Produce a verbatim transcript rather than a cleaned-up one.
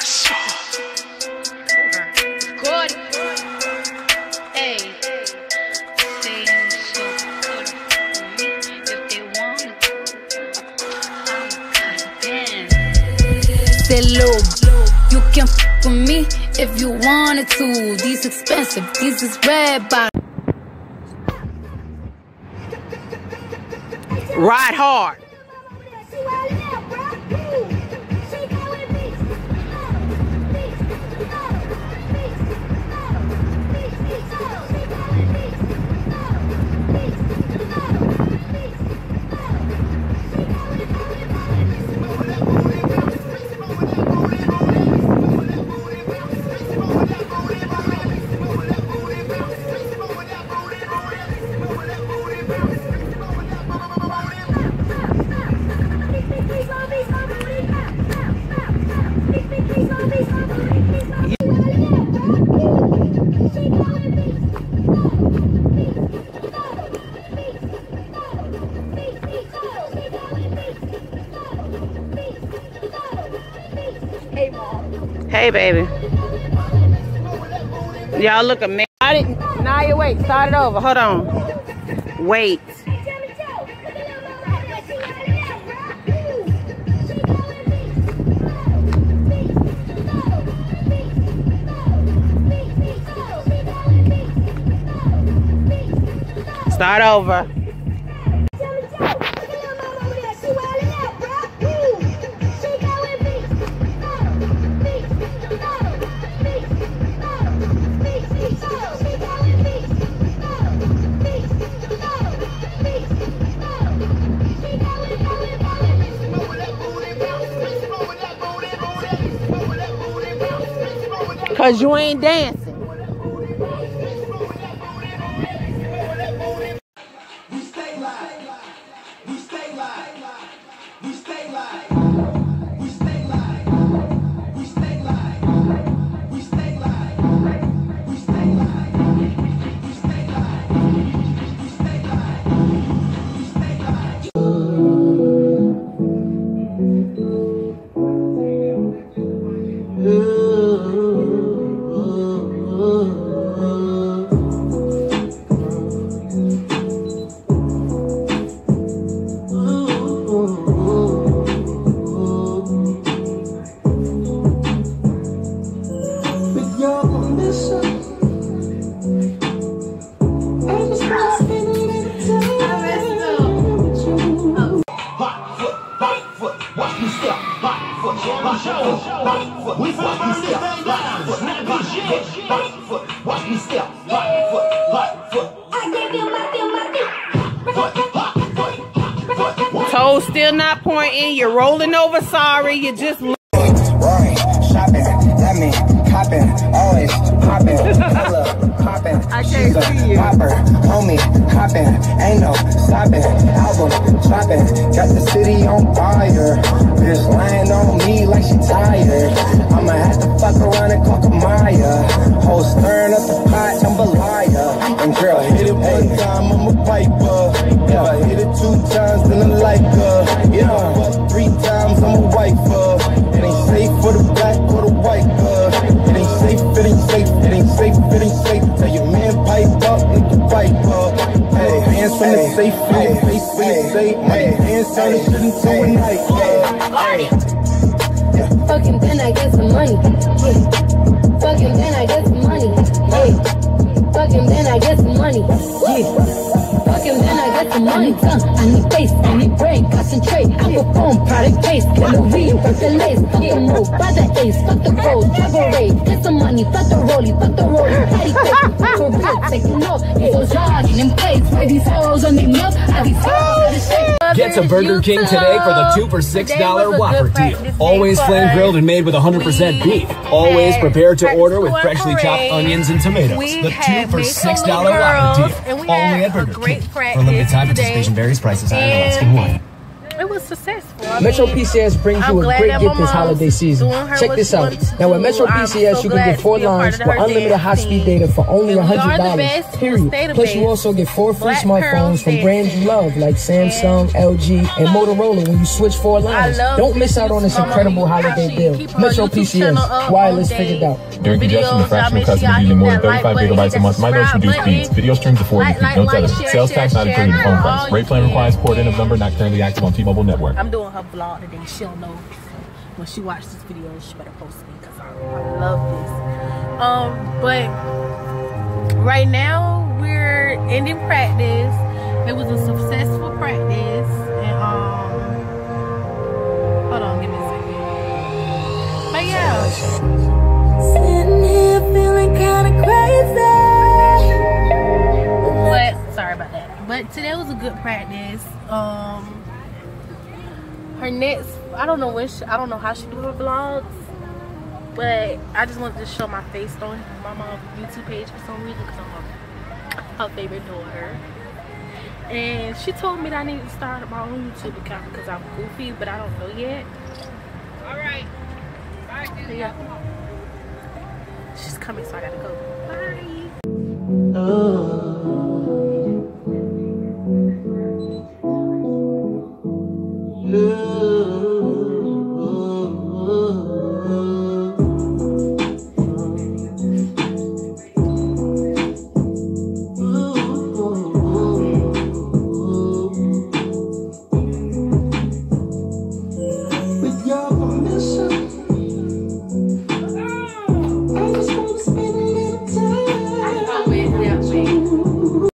Good. Hey. Saying so good for me if they want it. Say low, you can f with me if you wanted to. These expensive, these is red bottom. Ride hard. Hey, Mom. Hey, baby. Y'all look amazing. I didn't. Naya, wait. Start it over. Hold on. Wait. Start over. Cause you ain't dancing. We stay live. We stay live. We stay live. We stay live. We stay live. We stay live. We stay live. We stay live. We stay live. We stay live. We finna burn this thing down. Snappy shit. Right foot, watch me step. Right foot, right foot. I gave you my, feel my foot, foot, foot. Toes still not pointing. You're rolling over. Sorry, you just. Roaring, shopping, that mean hopping, always popping, hella popping. I can't see you. Popper, homie, hopping, ain't no stopping. Album chopping, got the city on fire. Bitch lying on me like she tired. I'ma have to fuck around and call Kamaya. Whole stirring up the pot, jambalaya. And girl, hit it one time, I'm a piper. If I hit it two times, then I like her. If I fuck three times, I'm a wifer. It ain't safe for the black or the white girl. It ain't safe, it ain't safe, it ain't safe, it ain't safe. Tell your man pipe up, make you pipe up. Hey, hands from the safe, in your face, when you say, hey, hands turn the shit into a night. Hey, Fucking then I get some money. Yeah. Fucking then I get some money. Yeah. Fucking then I get some money. Yeah. Fucking then I get some money. Tongue, I need face, I need brain, concentrate. I perform product case, killer weed, fuck the lace, fuck the move, by the ace, fuck the code, travel rate, get some money, fuck the rollie, fuck the rollie, patty cake, fuck for real, taking off, it goes hard in place, where these hoes on their milk, I be full the shit. Get to Burger King today for the two for six dollar Whopper deal. Always flame grilled and made with one hundred percent beef. Always prepared to order with freshly chopped onions and tomatoes. The two for six dollar Whopper deal. Only at Burger King. For limited time, participation varies. Prices higher than asking one. It it was successful. I Metro mean, P C S brings I'm you a glad great that gift my this holiday mom's season. doing her Check what this she out. wanted to Now at do. Metro I'm P C S, so you glad can get to four be a part lines of for her unlimited dance high-speed team. data for only And one we are hundred the dollars. best. We'll Period. stay the Plus, you best. also get four free Black smartphones Pearls from brands you love, like Samsung, L G, and Motorola when you switch four lines. love Don't miss out on this Mama incredible how holiday she deal. keep her Metro YouTube P C S, channel up wireless on figured day. out. During congestion, the Videos, fraction y'all of make sure customers y'all using hit more than that like thirty-five button, gigabytes a hit month that might notice subscribe reduced button. speeds. Video streams to four Like, G like, No like, tether. share, Sales share, tax not share. included in phone price. All Rate plan you requires can. port in of number not currently active on T-Mobile network. I'm doing her vlog today. She don't know. When she watches this video, she better post me because I, I love this. Um, but right now we're ending practice. It was a successful practice, and um, hold on, give me a second. But yeah, Sitting here feeling kind of crazy. but sorry about that. But today was a good practice. Um, her next, I don't know when she, I don't know how she do her vlogs, but I just wanted to show my face on my mom's YouTube page for some reason because I'm her favorite daughter. And she told me that I need to start my own YouTube account because I'm goofy, but I don't know yet. All right. But yeah. She's coming, so I gotta go. Bye. Oh.